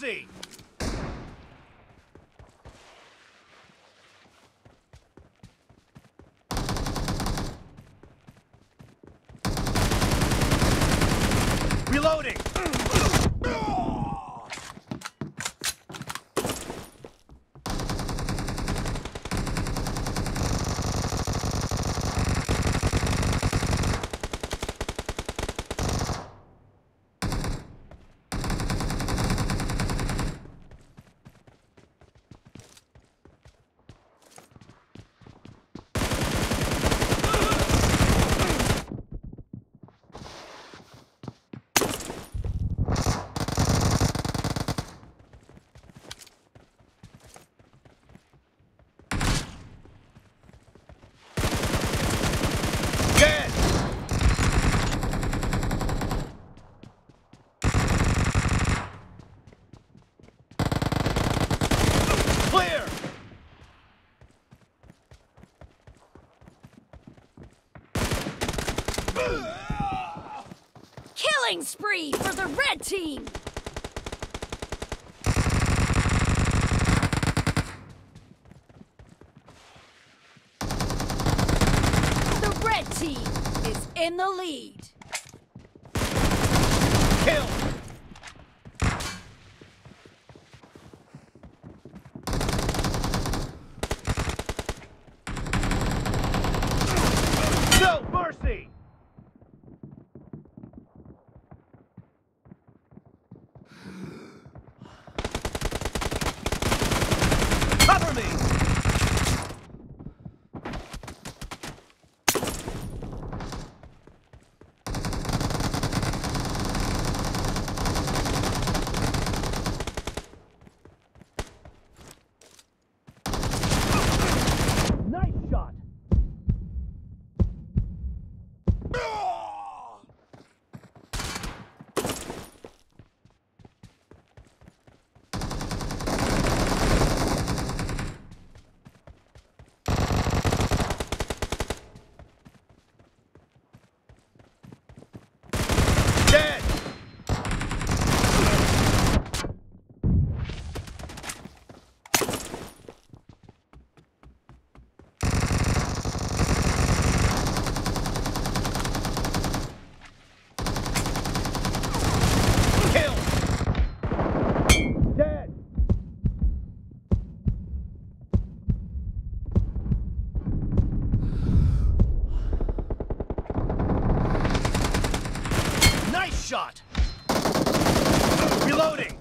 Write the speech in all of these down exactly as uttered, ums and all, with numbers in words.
mercy! Reloading! Killing spree for the red team! The red team is in the lead. Kill! No mercy! Cover me! Nice shot! Dead! Kill! Dead! Nice shot! Reloading!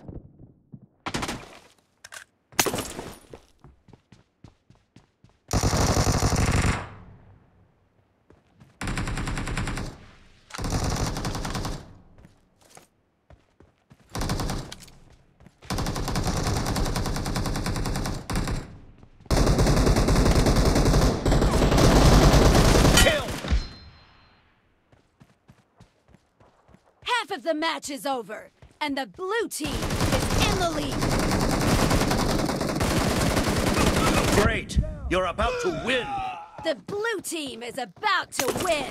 Kill! Half of the match is over, and the blue team is in the lead. Great! You're about to win! The blue team is about to win.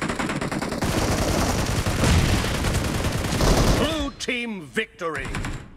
Blue team victory!